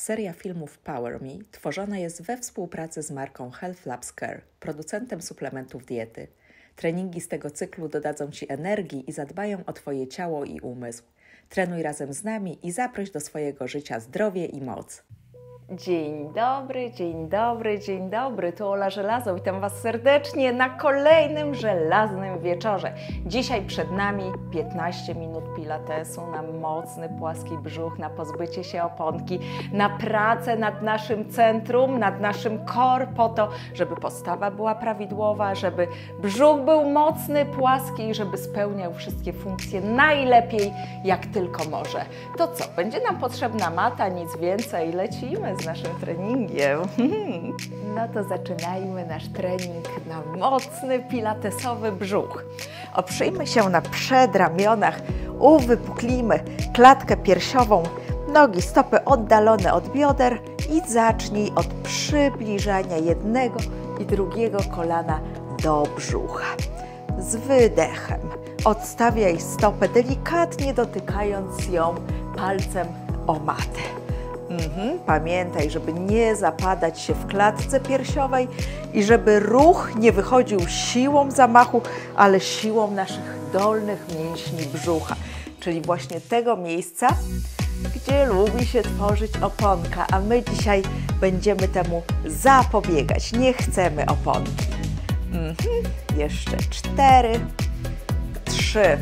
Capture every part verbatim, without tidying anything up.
Seria filmów Power Me tworzona jest we współpracy z marką Health Labs Care, producentem suplementów diety. Treningi z tego cyklu dodadzą Ci energii i zadbają o Twoje ciało i umysł. Trenuj razem z nami i zaproś do swojego życia zdrowie i moc. Dzień dobry, dzień dobry, dzień dobry. Tu Ola Żelazo. Witam Was serdecznie na kolejnym żelaznym wieczorze. Dzisiaj przed nami piętnaście minut pilatesu na mocny, płaski brzuch, na pozbycie się oponki, na pracę nad naszym centrum, nad naszym core, po to, żeby postawa była prawidłowa, żeby brzuch był mocny, płaski i żeby spełniał wszystkie funkcje najlepiej, jak tylko może. To co? Będzie nam potrzebna mata, nic więcej. Lecimy z naszym treningiem. No to zaczynajmy nasz trening na mocny, pilatesowy brzuch. Oprzyjmy się na przedramionach, uwypuklimy klatkę piersiową, nogi, stopy oddalone od bioder i zacznij od przybliżania jednego i drugiego kolana do brzucha. Z wydechem odstawiaj stopę, delikatnie dotykając ją palcem o matę. Mhm. Pamiętaj, żeby nie zapadać się w klatce piersiowej i żeby ruch nie wychodził siłą zamachu, ale siłą naszych dolnych mięśni brzucha, czyli właśnie tego miejsca, gdzie lubi się tworzyć oponka, a my dzisiaj będziemy temu zapobiegać. Nie chcemy oponki. Mhm. Jeszcze cztery, trzy,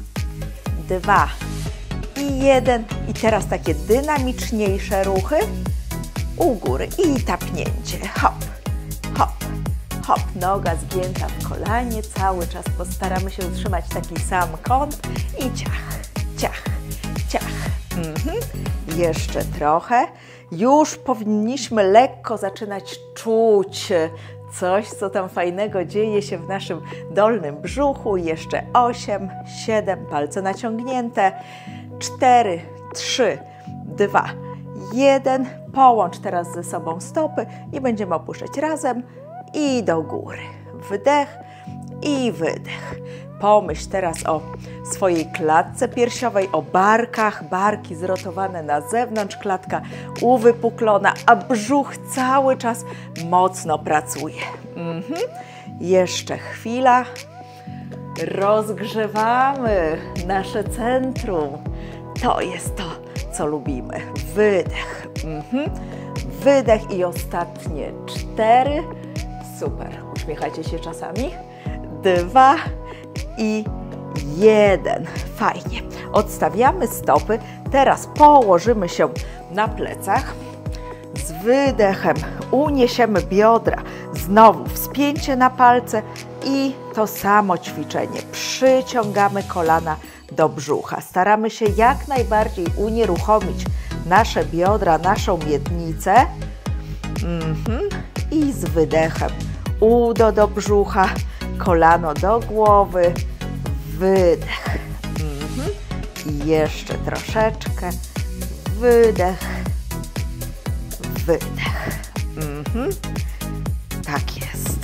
dwa i jeden. I teraz takie dynamiczniejsze ruchy u góry i tapnięcie. Hop, hop, hop. Noga zgięta w kolanie. Cały czas postaramy się utrzymać taki sam kąt i ciach, ciach, ciach. Mhm. Jeszcze trochę. Już powinniśmy lekko zaczynać czuć coś, co tam fajnego dzieje się w naszym dolnym brzuchu. Jeszcze osiem, siedem, palce naciągnięte. cztery, trzy, dwa, jeden. Połącz teraz ze sobą stopy i będziemy opuszczać razem i do góry. Wdech i wydech. Pomyśl teraz o swojej klatce piersiowej, o barkach, barki zrotowane na zewnątrz, klatka uwypuklona, a brzuch cały czas mocno pracuje. Mhm. Jeszcze chwila. Rozgrzewamy nasze centrum. To jest to, co lubimy. Wydech. Mhm. Wydech i ostatnie cztery. Super. Uśmiechajcie się czasami. Dwa i jeden. Fajnie. Odstawiamy stopy. Teraz położymy się na plecach. Z wydechem uniesiemy biodra. Znowu wspięcie na palce i to samo ćwiczenie. Przyciągamy kolana do brzucha. Staramy się jak najbardziej unieruchomić nasze biodra, naszą miednicę. Mhm. I z wydechem udo do brzucha, kolano do głowy, wydech. Mhm. I jeszcze troszeczkę. Wydech, wydech. Mhm. Tak jest.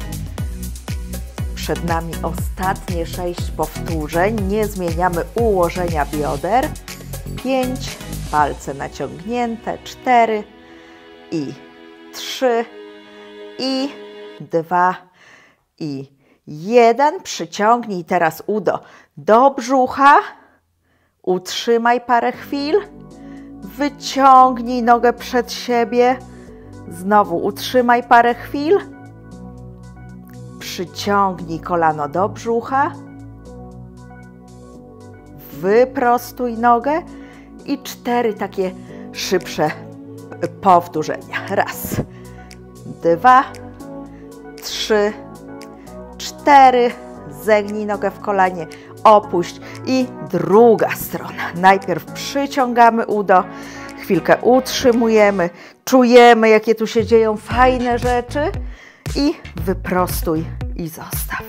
Przed nami ostatnie sześć powtórzeń. Nie zmieniamy ułożenia bioder. pięć, palce naciągnięte, cztery i trzy i dwa i jeden. Przyciągnij teraz udo do brzucha. Utrzymaj parę chwil. Wyciągnij nogę przed siebie. Znowu utrzymaj parę chwil. Przyciągnij kolano do brzucha. Wyprostuj nogę i cztery takie szybsze powtórzenia. Raz, dwa, trzy, cztery. Zegnij nogę w kolanie, opuść i druga strona. Najpierw przyciągamy udo, chwilkę utrzymujemy, czujemy, jakie tu się dzieją fajne rzeczy i wyprostuj i zostaw.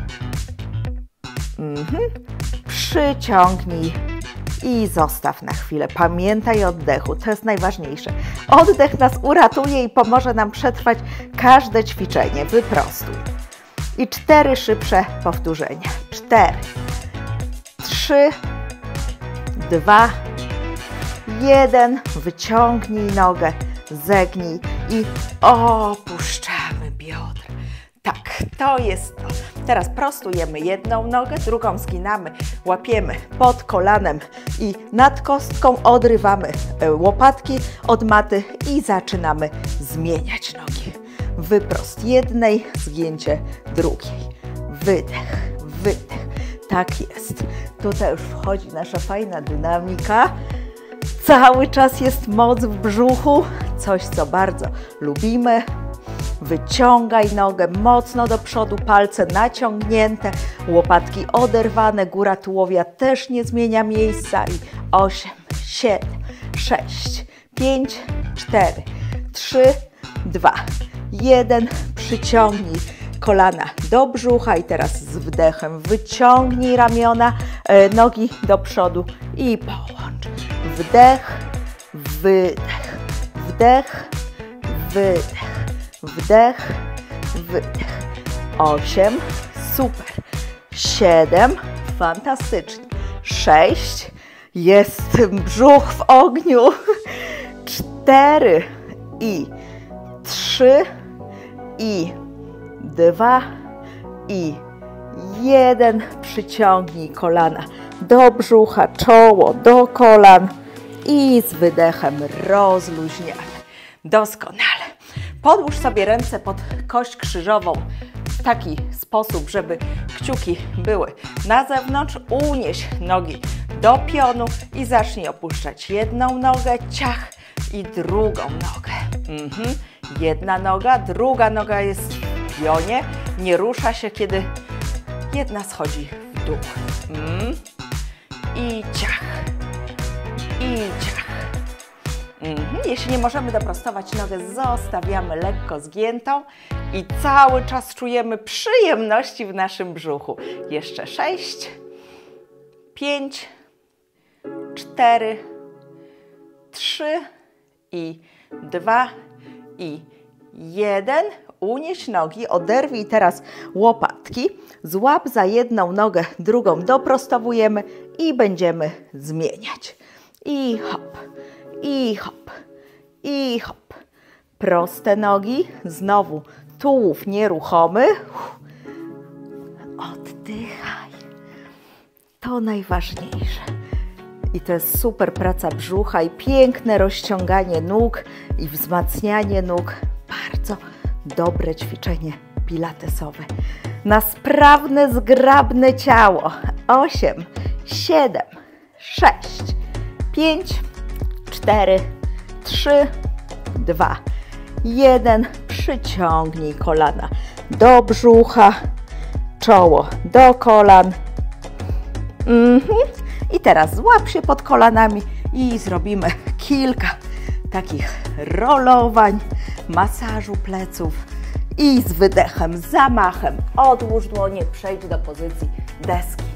Mhm. Przyciągnij i zostaw na chwilę. Pamiętaj o oddechu, to jest najważniejsze. Oddech nas uratuje i pomoże nam przetrwać każde ćwiczenie. Wyprostuj. I cztery szybsze powtórzenia. Cztery, trzy, dwa, jeden, wyciągnij nogę, zegnij i opuszczamy biodra. Tak, to jest to. Teraz prostujemy jedną nogę, drugą zginamy, łapiemy pod kolanem i nad kostką, odrywamy łopatki od maty i zaczynamy zmieniać nogi. Wyprost jednej, zgięcie drugiej. Wydech, wydech. Tak jest. Tutaj już wchodzi nasza fajna dynamika. Cały czas jest moc w brzuchu, coś co bardzo lubimy. Wyciągaj nogę mocno do przodu, palce naciągnięte, łopatki oderwane, góra tułowia też nie zmienia miejsca. I osiem, siedem, sześć, pięć, cztery, trzy, dwa, jeden. Przyciągnij kolana do brzucha i teraz z wdechem wyciągnij ramiona, e, nogi do przodu i połącz. Wdech, wydech, wdech, wydech, wdech, wydech. Osiem, super. Siedem, fantastycznie. Sześć, jest brzuch w ogniu. Cztery i trzy i dwa i jeden. Przyciągnij kolana do brzucha, czoło do kolan i z wydechem rozluźniamy. Doskonale. Podłóż sobie ręce pod kość krzyżową w taki sposób, żeby kciuki były na zewnątrz. Unieś nogi do pionu i zacznij opuszczać jedną nogę, ciach, i drugą nogę. Mhm. Jedna noga, druga noga jest w pionie, nie rusza się, kiedy jedna schodzi w dół. Mm. I ciach, i ciach. Mhm. Jeśli nie możemy doprostować nogę, zostawiamy lekko zgiętą i cały czas czujemy przyjemności w naszym brzuchu. Jeszcze sześć, pięć, cztery, trzy i dwa i jeden. Unieś nogi, oderwij teraz łopatki, złap za jedną nogę, drugą doprostowujemy i będziemy zmieniać. I hop, i hop, i hop. Proste nogi, znowu tułów nieruchomy. Oddychaj. To najważniejsze. I to jest super praca brzucha i piękne rozciąganie nóg i wzmacnianie nóg. Bardzo dobre ćwiczenie pilatesowe. Na sprawne, zgrabne ciało. osiem, siedem, sześć, pięć, cztery, trzy, dwa, jeden. Przyciągnij kolana do brzucha, czoło do kolan. Mhm. I teraz złap się pod kolanami i zrobimy kilka takich rolowań, masażu pleców i z wydechem, zamachem odłóż dłonie, przejdź do pozycji deski.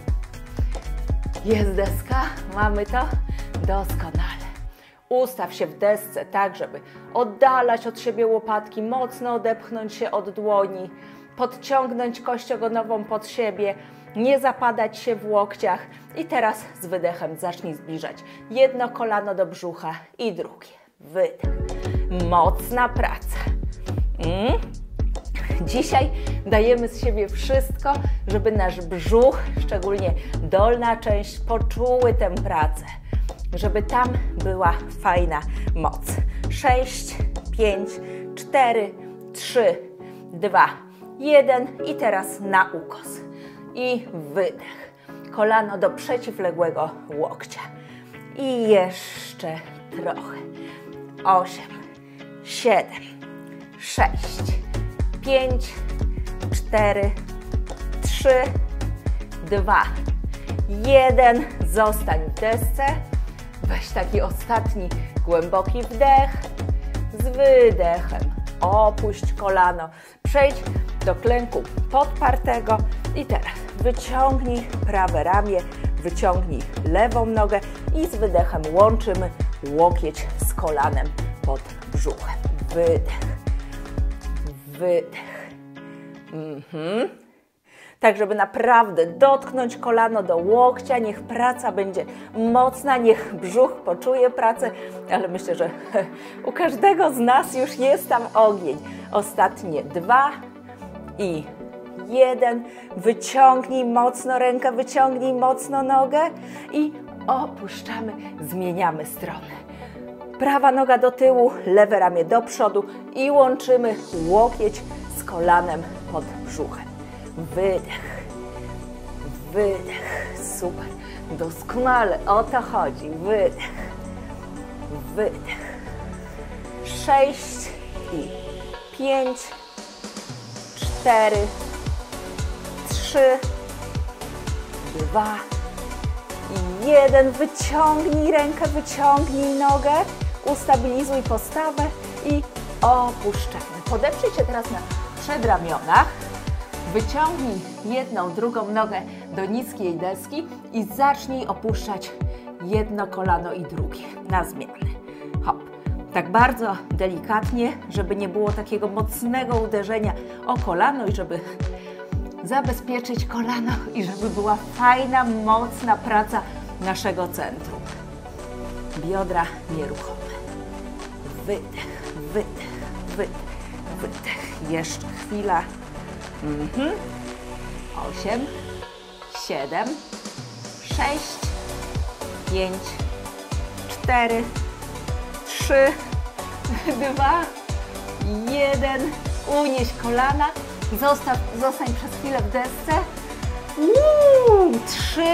Jest deska? Mamy to? Doskonale. Ustaw się w desce tak, żeby oddalać od siebie łopatki, mocno odepchnąć się od dłoni, podciągnąć kość ogonową pod siebie, nie zapadać się w łokciach i teraz z wydechem zacznij zbliżać jedno kolano do brzucha i drugie. Wydech. Mocna praca. Mm. Dzisiaj dajemy z siebie wszystko, żeby nasz brzuch, szczególnie dolna część, poczuły tę pracę. Żeby tam była fajna moc. sześć, pięć, cztery, trzy, dwa, jeden i teraz na ukos. I wydech. Kolano do przeciwległego łokcia. I jeszcze trochę. osiem, siedem, sześć, pięć, cztery, trzy, dwa, jeden. Zostań w desce. Weź taki ostatni głęboki wdech. Z wydechem opuść kolano. Przejdź do klęku podpartego i teraz wyciągnij prawe ramię, wyciągnij lewą nogę i z wydechem łączymy łokieć z kolanem pod brzuchem. Wydech, wydech. Mhm. Tak, żeby naprawdę dotknąć kolano do łokcia, niech praca będzie mocna, niech brzuch poczuje pracę, ale myślę, że u każdego z nas już jest tam ogień. Ostatnie dwa i jeden. Wyciągnij mocno rękę, wyciągnij mocno nogę i opuszczamy, zmieniamy stronę. Prawa noga do tyłu, lewe ramię do przodu i łączymy łokieć z kolanem pod brzuchem. Wydech, wydech, super, doskonale, o to chodzi, wydech, wydech, sześć i pięć, cztery, trzy, dwa i jeden, wyciągnij rękę, wyciągnij nogę, ustabilizuj postawę i opuszczamy. Podeprzyj się teraz na przedramionach. Wyciągnij jedną, drugą nogę do niskiej deski i zacznij opuszczać jedno kolano i drugie na zmianę. Hop. Tak bardzo delikatnie, żeby nie było takiego mocnego uderzenia o kolano i żeby zabezpieczyć kolano i żeby była fajna, mocna praca naszego centrum. Biodra nieruchome. Wydech, wydech, wydech, wydech. Jeszcze chwila. Mhm. osiem, siedem, sześć, pięć, cztery, trzy, dwa, jeden. Unieś kolana. Zostaw, zostań przez chwilę w desce. Uuu, trzy,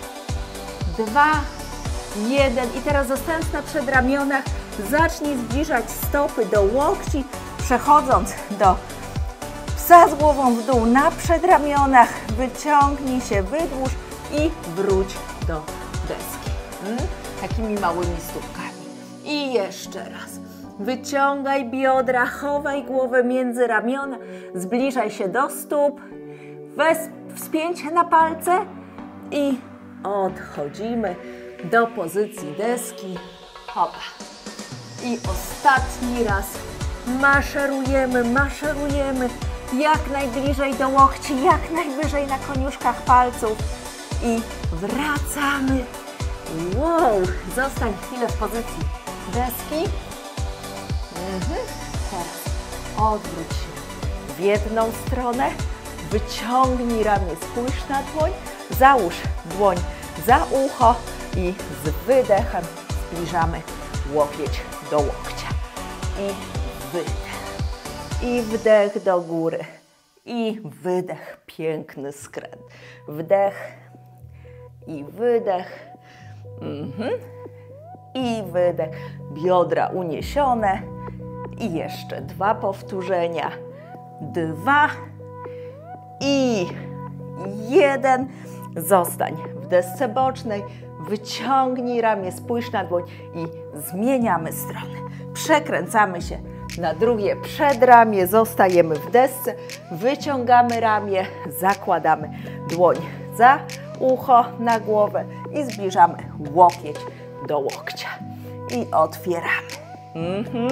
dwa, jeden. I teraz zostając na przedramionach, zacznij zbliżać stopy do łokci, przechodząc do psa z głową w dół na przedramionach. Wyciągnij się, wydłuż i wróć do deski. Hmm? Takimi małymi stópkami. I jeszcze raz. Wyciągaj biodra, chowaj głowę między ramiona, zbliżaj się do stóp, weź wspięcie na palce i odchodzimy do pozycji deski. Hopa. I ostatni raz maszerujemy, maszerujemy jak najbliżej do łokci, jak najwyżej na koniuszkach palców i wracamy. Wow, zostań chwilę w pozycji deski. Mhm. Teraz odwróć się w jedną stronę, wyciągnij ramię, spójrz na dłoń, załóż dłoń za ucho i z wydechem zbliżamy łokieć do łokcia. I wydech. I wdech do góry. I wydech. Piękny skręt. Wdech i wydech. Mhm. I wydech. Biodra uniesione. I jeszcze dwa powtórzenia. Dwa i jeden. Zostań w desce bocznej. Wyciągnij ramię, spójrz na dłoń i zmieniamy stronę. Przekręcamy się na drugie przedramię, zostajemy w desce, wyciągamy ramię, zakładamy dłoń za ucho, na głowę i zbliżamy łokieć do łokcia. I otwieramy. Mhm.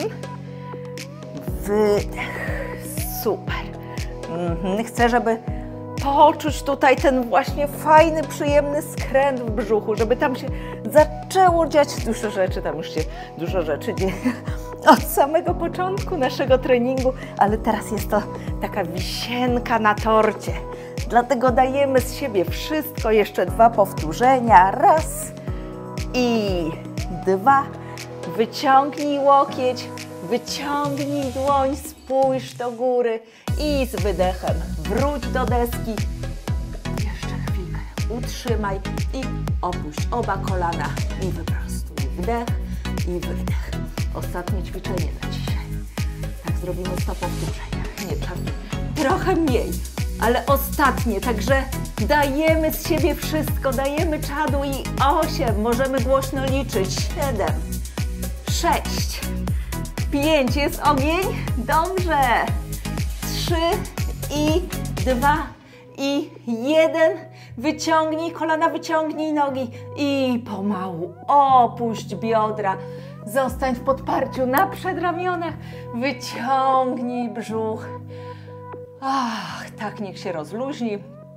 Wydech. Super. Mhm. Chcę, żeby poczuć tutaj ten właśnie fajny, przyjemny skręt w brzuchu, żeby tam się zaczęło dziać dużo rzeczy, tam już się dużo rzeczy dzieje od samego początku naszego treningu, ale teraz jest to taka wisienka na torcie. Dlatego dajemy z siebie wszystko, jeszcze dwa powtórzenia, raz i dwa. Wyciągnij łokieć, wyciągnij dłoń, spójrz do góry i z wydechem wróć do deski. Jeszcze chwilkę utrzymaj i opuść oba kolana i wyprostuj. Wdech i wydech. Ostatnie ćwiczenie na dzisiaj. Tak, zrobimy sto powtórzeń. Nie, czarny. Trochę mniej, ale ostatnie. Także dajemy z siebie wszystko, dajemy czadu i osiem. Możemy głośno liczyć. Siedem, sześć, pięć. Jest ogień? Dobrze. Trzy i dwa i jeden. Wyciągnij kolana, wyciągnij nogi i pomału opuść biodra. Zostań w podparciu na przedramionach. Wyciągnij brzuch. Ach, tak, niech się rozluźni.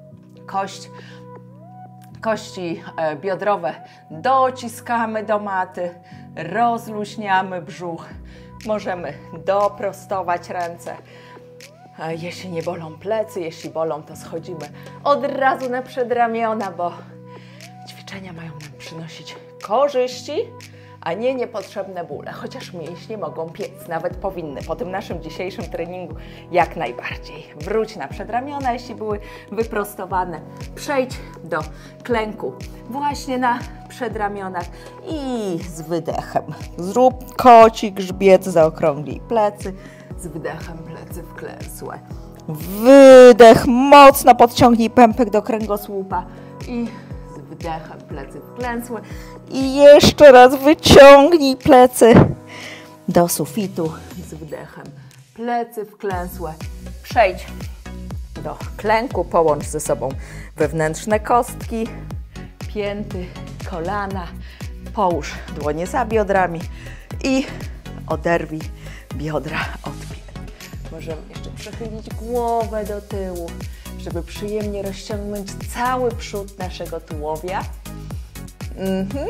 kość, kości biodrowe dociskamy do maty, rozluźniamy brzuch. Możemy doprostować ręce. Jeśli nie bolą plecy, jeśli bolą, to schodzimy od razu na przedramiona, bo ćwiczenia mają nam przynosić korzyści, a nie niepotrzebne bóle. Chociaż mięśnie mogą piec, nawet powinny. Po tym naszym dzisiejszym treningu jak najbardziej. Wróć na przedramiona, jeśli były wyprostowane. Przejdź do klęku właśnie na przedramionach i z wydechem zrób koci grzbiet, zaokrąglij plecy, z wydechem plecy wklęsłe. Wydech, mocno podciągnij pępek do kręgosłupa i z wydechem plecy wklęsłe. I jeszcze raz wyciągnij plecy do sufitu z wydechem. Plecy wklęsłe. Przejdź do klęku, połącz ze sobą wewnętrzne kostki, pięty, kolana. Połóż dłonie za biodrami i oderwij biodra od pięt. Możemy jeszcze przechylić głowę do tyłu, żeby przyjemnie rozciągnąć cały przód naszego tułowia. Mhm.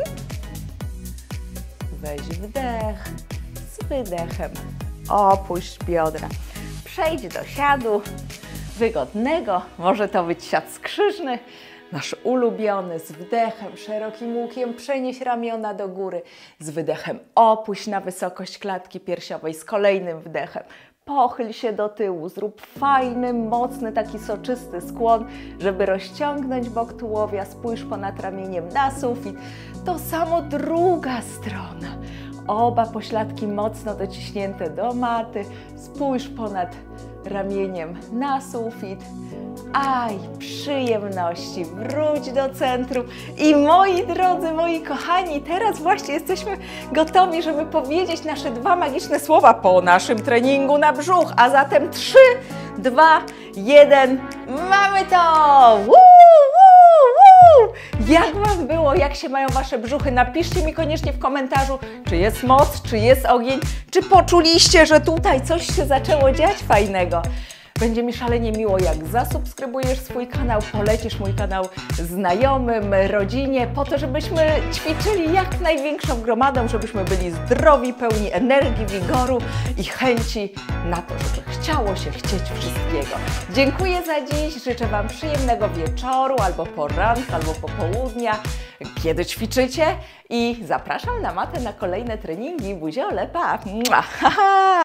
Weź wdech, z wydechem opuść biodra. Przejdź do siadu wygodnego, może to być siad skrzyżny, nasz ulubiony. Z wdechem, szerokim łukiem przenieś ramiona do góry, z wydechem opuść na wysokość klatki piersiowej, z kolejnym wdechem pochyl się do tyłu, zrób fajny, mocny, taki soczysty skłon, żeby rozciągnąć bok tułowia, spójrz ponad ramieniem na sufit. To samo druga strona, oba pośladki mocno dociśnięte do maty, spójrz ponad ramieniem na sufit. Aj, przyjemności, wróć do centrum. I moi drodzy, moi kochani, teraz właśnie jesteśmy gotowi, żeby powiedzieć nasze dwa magiczne słowa po naszym treningu na brzuch. A zatem trzy, dwa, jeden, mamy to! Woo, woo, woo. Jak Wam było? Jak się mają Wasze brzuchy? Napiszcie mi koniecznie w komentarzu, czy jest moc, czy jest ogień, czy poczuliście, że tutaj coś się zaczęło dziać fajnego. Będzie mi szalenie miło, jak zasubskrybujesz swój kanał, polecisz mój kanał znajomym, rodzinie, po to, żebyśmy ćwiczyli jak największą gromadą, żebyśmy byli zdrowi, pełni energii, wigoru i chęci na to, żeby chciało się chcieć wszystkiego. Dziękuję za dziś, życzę Wam przyjemnego wieczoru, albo poranka, albo popołudnia, kiedy ćwiczycie i zapraszam na matę na kolejne treningi. Buziole, pa! Mua, ha, ha.